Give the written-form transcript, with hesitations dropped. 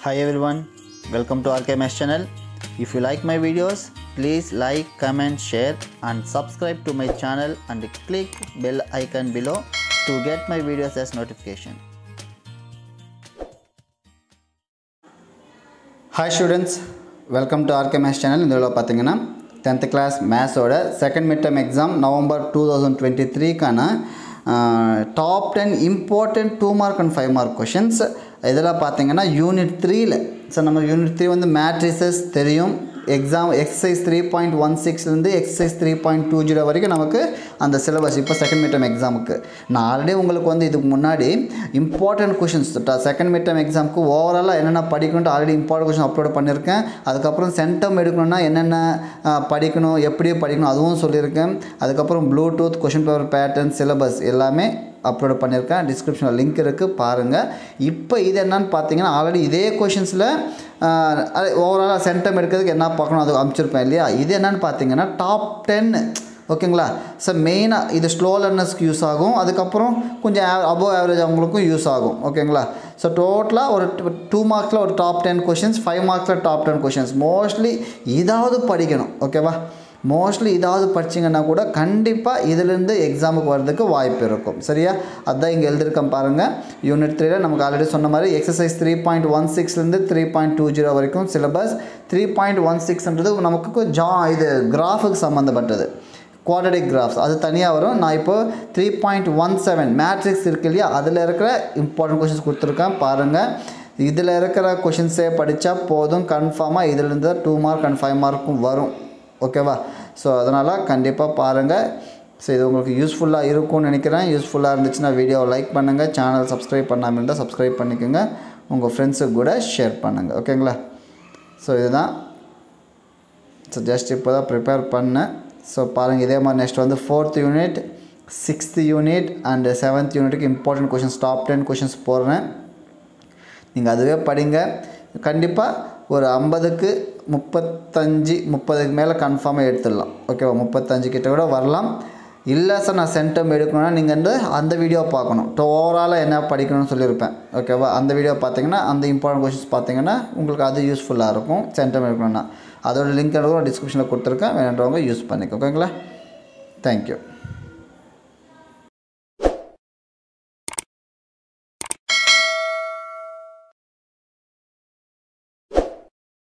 Hi everyone, welcome to RKMS channel. If you like my videos, please like, comment, share and subscribe to my channel and click bell icon below to get my videos as notification. Hi students, welcome to RKMS channel. In this video, 10th class maths oda second midterm exam November 2023 kana top 10 important 2 mark and 5 mark questions. இதெல்லாம் பாத்தீங்கன்னா unit 3 ல so நம்ம unit 3 வந்து matrices தெரியும் exam exercise 3.16 ல இருந்து exercise 3.20 வரைக்கும் நமக்கு அந்த சிலபஸ் இப்போ செகண்ட் மிட்டம் எக்ஸாமுக்கு நான் ஆல்ரெடி உங்களுக்கு வந்து இதுக்கு முன்னாடி இம்பார்ட்டன்ட் क्वेश्चंस செகண்ட் மிட்டம் எக்ஸாமுக்கு ஓவராலா என்னென்ன படிக்கணும் ஆல்ரெடி இம்பார்ட்டன்ட் क्वेश्चन அப்லோட் பண்ணிருக்கேன் அதுக்கு அப்புறம் சென்டம் எடுக்கணும்னா என்னென்ன படிக்கணும் எப்படி படிக்கணும் அதுவும் சொல்லிருக்கேன் அதுக்கு அப்புறம் bluetooth question paper pattern syllabus எல்லாமே அப்லோட் பண்ணிருக்கேன் டிஸ்கிரிப்ஷன்ல லிங்க் இருக்கு பாருங்க இப்போ இது என்னன்னு பாத்தீங்கன்னா ஆல்ரெடி இதே क्वेश्चंसல ஓவராலா சென்டம் எடுக்கிறதுக்கு என்ன பார்க்கணும் அது அம்ச்சிருப்பேன் இல்லையா இது என்னன்னு பாத்தீங்கன்னா டாப் 10 ஓகேங்களா சோ மெயினா இது ஸ்லோ லேர்னர்ஸ்க்கு யூஸ் ஆகும் அதுக்கு அப்புறம் கொஞ்சம் அபவ் ஆவரேஜ் அவங்களுக்கும் யூஸ் ஆகும் ஓகேங்களா சோ டோட்டலா ஒரு 2 மார்க்ஸ்ல ஒரு டாப் 10 क्वेश्चंस 5 மார்க்ஸ்ல டாப் 10 क्वेश्चंस மோஸ்ட்லி இதாவது படிக்கணும் ஓகேவா மோஸ்ட்லி இதாவது படிச்சீங்கன்னா கூட கண்டிப்பா இதில இருந்து எக்ஸாமுக்கு வரதுக்கு வாய்ப்பு இருக்கும் சரியா அதான் இங்க எழுதிருக்கேன் பாருங்க யூனிட் 3 ல நமக்கு ஆல்ரெடி சொன்ன மாதிரி எக்சர்சைஸ் 3.16 ல இருந்து 3.20 வரைக்கும் சிலபஸ் 3.16 ன்றது நமக்கு இது கிராஃப்க்கு சம்பந்தப்பட்டது குவாட்ரடிக் கிராஃப்ஸ் அது தனியா வரும் நான் இப்போ 3.17 மேட்ரிக்ஸ் இருக்கு இல்லையா அதுல இருக்கிற இம்பார்ட்டன்ட் क्वेश्चंस கொடுத்திருக்கேன் பாருங்க இதுல இருக்கிற क्वेश्चंसே படிச்சா போதும் கன்ஃபார்மா இதில இருந்து 2 மார்க் and 5 மார்க்கும் வரும் ஓகேவா சோ அதனால கண்டிப்பா பாருங்க சோ இது உங்களுக்கு யூஸ்ஃபுல்லா இருக்கும்னு நினைக்கிறேன் யூஸ்ஃபுல்லா இருந்துச்சுனா வீடியோவை லைக் பண்ணுங்க சேனல் சப்ஸ்கிரைப் பண்ணாம இருந்தா சப்ஸ்கிரைப் பண்ணிக்கங்க உங்க ஃப்ரெண்ட்ஸ்க்கு கூட ஷேர் பண்ணுங்க ஓகேங்களா சோ இதுதான் சோ ஜஸ்ட் இப்போதான் ப்ரிப்பேர் பண்ணேன் சோ பாருங்க இதே மாதிரி நெக்ஸ்ட் வந்து 4th unit 6th unit and 7th யூனிட்க்கு இம்பார்ட்டன்ட் क्वेश्चंस டாப் 10 क्वेश्चंस போறேன் நீங்க அதுவே படிங்க கண்டிப்பா ஒரு 50க்கு 35 30க்கு மேல கன்ஃபார்மா எடுத்துடலாம் ஓகேவா 35 கிட்ட கூட வரலாம் இல்ல சார் நான் சென்டம் எடுக்கணும்னா நீங்க அந்த வீடியோ பார்க்கணும் ஓவராலா என்ன படிக்கணும்னு சொல்லிருப்பேன் ஓகேவா அந்த வீடியோ பாத்தீங்கன்னா அந்த இம்பார்ட்டன்ட் क्वेश्चंस பாத்தீங்கன்னா உங்களுக்கு அது யூஸ்ஃபுல்லா இருக்கும் சென்டம் எடுக்கணும்னா அதோட லிங்க் டிஸ்கிரிப்ஷன்ல கொடுத்திருக்கேன் வேணும்ன்றவங்க யூஸ் பண்ணிக்கோங்க ஓகேங்களா Thank you